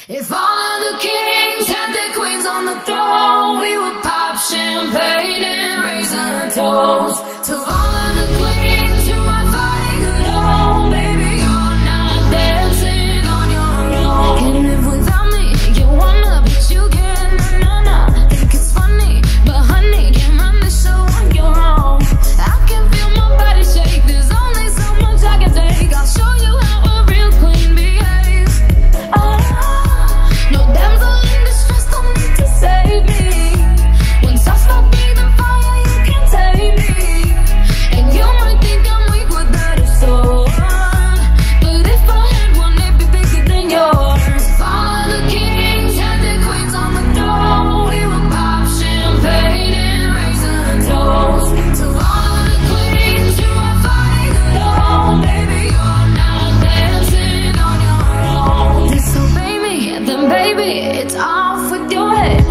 If all of the kings had their queens on the throne, we would pop champagne and raise a toast to all of the queens who are fighting alone. Baby, you're not dancing on your own. Can't live without me, you wanna, but you can't. Nah. Think it's funny, but honey, can't run the show on your own. I can feel my body shake, there's only so much I can take. I'll show you how a real queen behaves. No damsel in distress, don't need to save me. Once I stop breathing fire, you can't take me. And you might think I'm weak without a sword, but if I had one, it'd be bigger than yours. If all of the kings had their queens on the throne, we would pop champagne and raise a toast to all of the queens who are fighting alone. Baby, you're not dancing on your own. Disobey me, then baby, it's off with your head.